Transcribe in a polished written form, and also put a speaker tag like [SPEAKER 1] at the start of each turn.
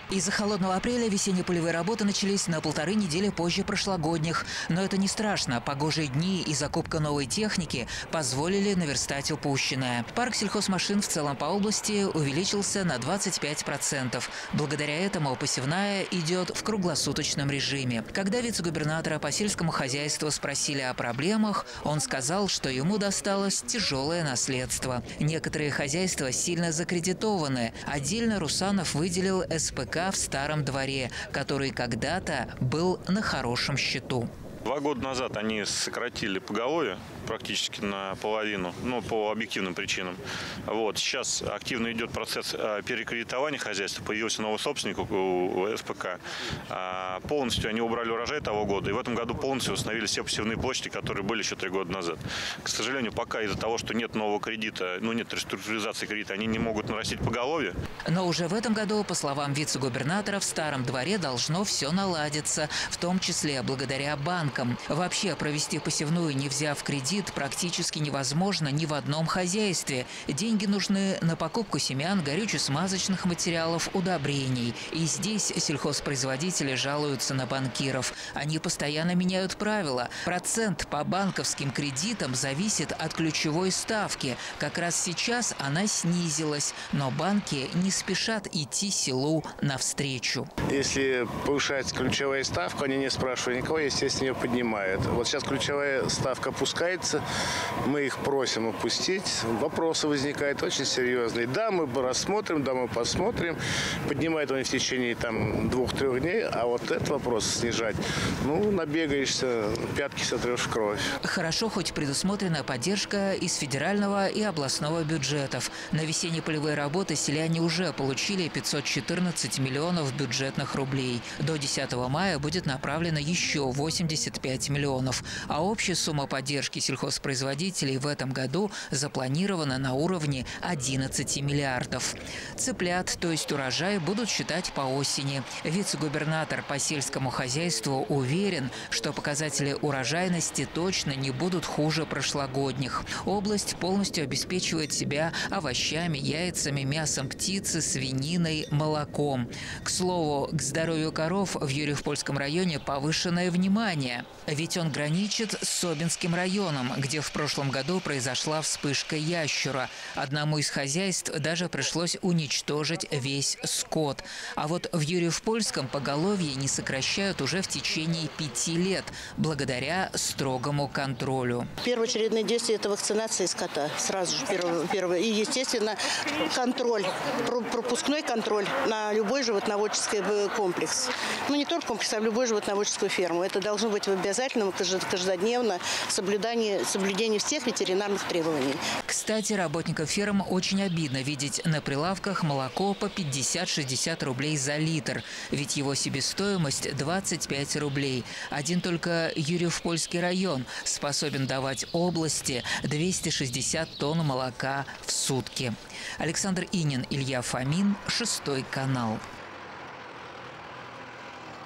[SPEAKER 1] Из-за холодного апреля весенне-полевые работы начались на 1,5 недели позже прошлогодних. Но это не страшно. Погожие дни и закупка новой техники позволили наверстать упущенное. Парк сельхозмашин в целом по области увеличился на 25%. Благодаря этому посевная идет в круглосуточном режиме. Когда вице-губернатора по сельскому хозяйству спросили о проблемах, он сказал, что ему досталось тяжелое наследство. Некоторые хозяйства сильно закредитованы. Отдельно Русанов выделил СПК в Старом Дворе, который когда-то был на хорошем счету.
[SPEAKER 2] 2 года назад они сократили поголовье практически наполовину, по объективным причинам. Сейчас активно идет процесс перекредитования хозяйства, появился новый собственник у СПК. Полностью они убрали урожай того года, и в этом году полностью восстановили все посевные площади, которые были еще 3 года назад. К сожалению, пока из-за того, что нет нового кредита, нет реструктуризации кредита, они не могут нарастить поголовье.
[SPEAKER 1] Но уже в этом году, по словам вице-губернатора, в Старом Дворе должно все наладиться, в том числе благодаря банкам. Вообще провести посевную, не взяв кредит, практически невозможно ни в одном хозяйстве. Деньги нужны на покупку семян, горюче-смазочных материалов, удобрений. И здесь сельхозпроизводители жалуются на банкиров. Они постоянно меняют правила. Процент по банковским кредитам зависит от ключевой ставки. Как раз сейчас она снизилась, но банки не спешат идти селу навстречу.
[SPEAKER 3] Если повышается ключевая ставка, они не спрашивают никого, естественно, ее поднимают. Сейчас ключевая ставка опускается, мы их просим опустить. Вопросы возникают очень серьезные. Да, мы рассмотрим, да, мы посмотрим. Поднимают они в течение 2-3 дней, а этот вопрос снижать, набегаешься, пятки сотрешь в кровь.
[SPEAKER 1] Хорошо, хоть предусмотрена поддержка из федерального и областного бюджетов. На весенне-полевые работы селяне уже получили 514 миллионов бюджетных рублей. До 10 мая будет направлено еще 85 миллионов. А общая сумма поддержки сельхозпроизводителей в этом году запланирована на уровне 11 миллиардов. Цыплят, то есть урожай, будут считать по осени. Вице-губернатор по сельскому хозяйству уверен, что показатели урожайности точно не будут хуже прошлогодних. Область полностью обеспечивает себя овощами, яйцами, мясом птицы, свининой, молоком. К слову, к здоровью коров в Юрьев-Польском районе повышенное внимание. Ведь он граничит с Собинским районом, где в прошлом году произошла вспышка ящура. Одному из хозяйств даже пришлось уничтожить весь скот. А вот в Юрьев-Польском поголовье не сокращают уже в течение 5 лет, благодаря строгому контролю.
[SPEAKER 4] Первоочередное действие – это вакцинация скота. Сразу же первое. И, естественно, контроль, пропускной контроль на любой животноводческий комплекс. Не только комплекс, а любой животноводческую ферму. Это должно быть в обязательном, каждодневно соблюдение всех ветеринарных требований.
[SPEAKER 1] Кстати, работникам ферм очень обидно видеть на прилавках молоко по 50-60 рублей за литр. Ведь его себестоимость 25 рублей. Один только Юрьев-Польский район способен давать области 260 тонн молока в сутки. Александр Инин, Илья Фомин, 6 канал.